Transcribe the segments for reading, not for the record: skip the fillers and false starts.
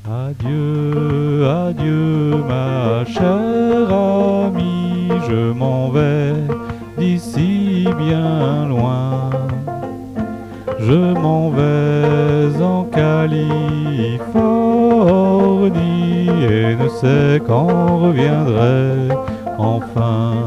Adieu, adieu ma chère amie, je m'en vais d'ici bien loin. Je m'en vais en Californie et ne sais quand reviendrai enfin.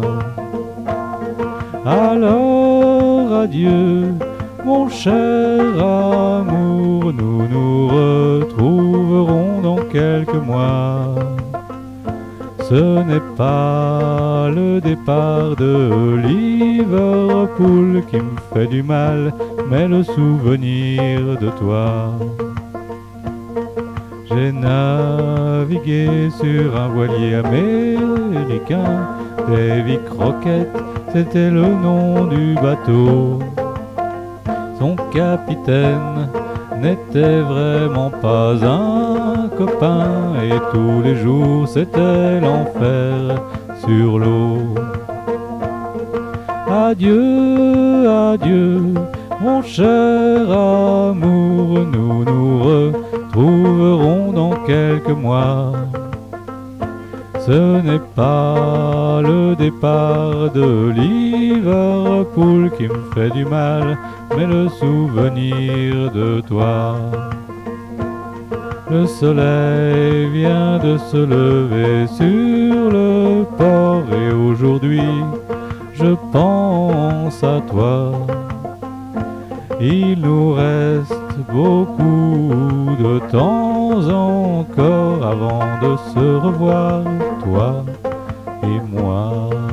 Alors adieu mon cher amour, nous nous retrouverons dans quelques mois. Ce n'est pas le départ de Liverpool qui me fait du mal, mais le souvenir de toi. J'ai navigué sur un voilier américain, Davy Crockett, c'était le nom du bateau. Son capitaine n'était vraiment pas un copain et tous les jours c'était l'enfer sur l'eau. Adieu, adieu, mon cher amour, nous nous retrouverons dans quelques mois. Ce n'est pas le départ de Liverpool qui me fait du mal, mais le souvenir de toi. Le soleil vient de se lever sur le port et aujourd'hui je pense à toi. Il nous reste beaucoup de temps encore avant de se revoir, toi et moi.